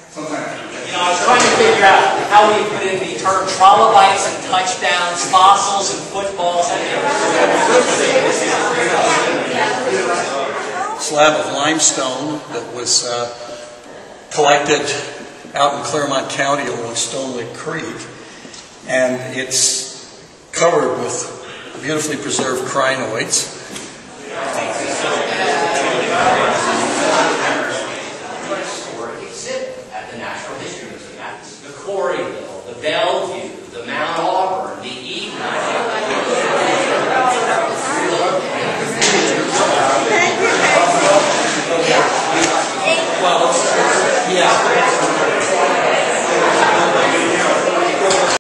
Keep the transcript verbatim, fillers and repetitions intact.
You know, I was trying to figure out how we put in the term trilobites and touchdowns, fossils and footballs. Slab of limestone that was uh, collected out in Claremont County along Stone Lick Creek, and it's covered with beautifully preserved crinoids. At the Natural History Museum, the Quarryville, the Bellevue.